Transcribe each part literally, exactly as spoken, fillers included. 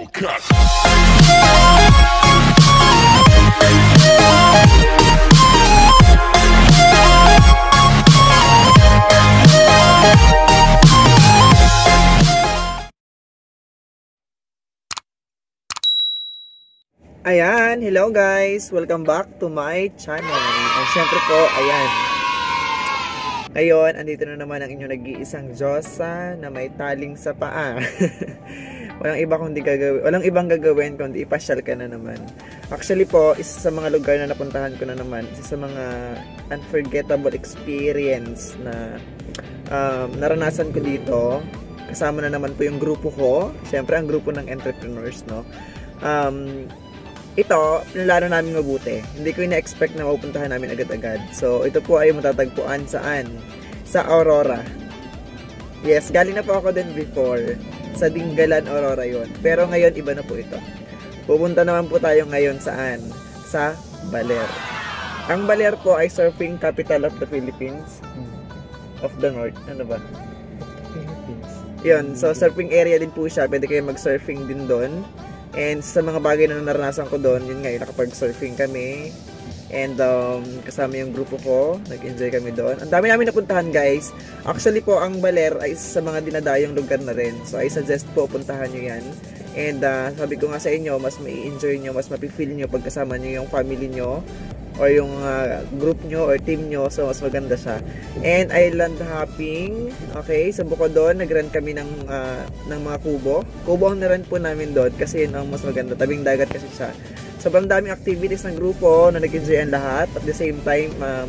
Hellcat. Ayan, hello guys! Welcome back to my channel. And syempre po, ayan. Ngayon, andito na naman ang inyong nag-iisang Diyosa na may taling sa paa. Walang iba kundi gagawin, walang ibang gagawin kundi ipasyal ka na naman. Actually po, isa sa mga lugar na napuntahan ko na naman, isa sa mga unforgettable experience na um, naranasan ko dito. Kasama na naman po yung grupo ko. Syempre, ang grupo ng entrepreneurs, no? Um, Ito, pinalano namin mabuti. Hindi ko ina-expect na mapupuntahan namin agad-agad. So, ito po ay matatagpuan saan? Sa Aurora. Yes, galing na po ako din before. Sa Dingalan, Aurora yon. Pero ngayon, iba na po ito. Pupunta naman po tayo ngayon saan? Sa Baler. Ang Baler po ay surfing capital of the Philippines. Of the North. Ano ba? Philippines. Yun, so surfing area din po siya. Pwede kayo mag-surfing din doon. And sa mga bagay na naranasan ko doon, yun nga, nakapag-surfing kami. And um, kasama yung grupo ko, nag-enjoy kami doon. Ang dami namin napuntahan, guys. Actually po, ang Baler ay isa sa mga dinadayong lugar na rin. So I suggest po, puntahan nyo yan. And uh, sabi ko nga sa inyo, mas mai-enjoy nyo, mas mapifeel nyo pag kasama nyo yung family nyo or yung uh, group nyo or team nyo. So mas maganda siya. And island hopping. Okay, sa bukod doon, nag-rent kami ng, uh, ng mga kubo. Kubo ang na-rent po namin doon kasi yun ang mas maganda. Tabing dagat kasi siya. Sobrang daming activities ng grupo na nag-enjoy ang lahat. At the same time, um,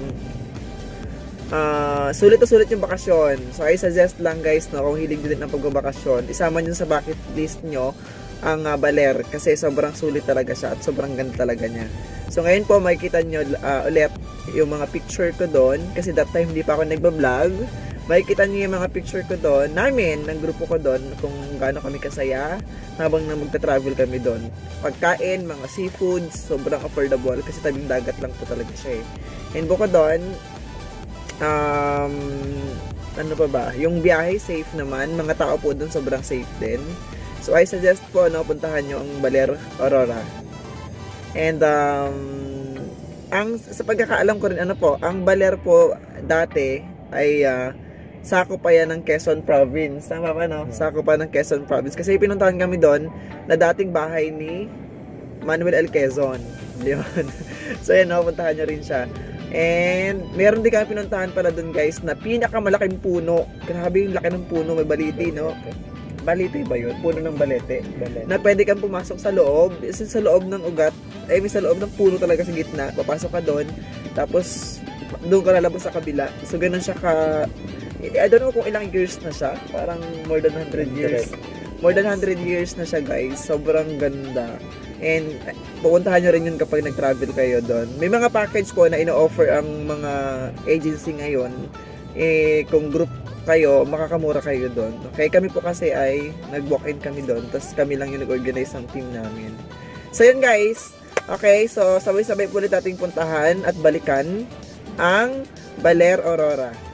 uh, sulit na sulit yung bakasyon. So I suggest lang guys, no, kung hilig din ng pagbabakasyon, isama nyo sa bucket list nyo ang uh, Baler kasi sobrang sulit talaga siya at sobrang ganda talaga niya. So ngayon po makikita nyo uh, ulit yung mga picture ko doon kasi that time hindi pa ako nagbablog. Makikita nyo yung mga picture ko doon namin, ng grupo ko doon, kung gaano kami kasaya habang na magta-travel kami doon. Pagkain, mga seafoods, sobrang affordable kasi tabing dagat lang po talaga siya eh. And bukod doon, um, ano pa ba? Yung biyahe safe naman, mga tao po doon sobrang safe din. So I suggest po, no, puntahan nyo ang Baler, Aurora. And um, ang sa pagkakaalam ko rin, ano po, ang Baler po dati ay uh, sako pa yan ng Quezon Province. Tama ba, no? Sako pa ng Quezon Province. Kasi pinuntahan kami doon na dating bahay ni Manuel L. Quezon. Yun. So yan, no, puntahan nyo rin siya. And meron din kami pinuntahan pala doon guys na pinakamalaking puno. Grabe yung laki ng puno, may baliti, no? Balete ba yun? Puno ng balete. balete. Na pwede kang pumasok sa loob. Isa sa loob ng ugat. Ay, may sa loob ng puno talaga sa gitna. Papasok ka doon. Tapos, doon ka lalabas sa kabila. So, ganun siya ka... I don't know kung ilang years na siya. Parang more than one hundred years. More than one hundred years na siya, guys. Sobrang ganda. And, pupuntahan nyo rin yun kapag nag-travel kayo doon. May mga package ko na ino-offer ang mga agency ngayon. Eh, kung group kayo, makakamura kayo doon. Okay, kami po kasi ay nag-walk-in kami doon, tapos kami lang yung nag-organize ng team namin. So yun guys, okay, so sabay-sabay po ulit ating puntahan at balikan ang Baler, Aurora.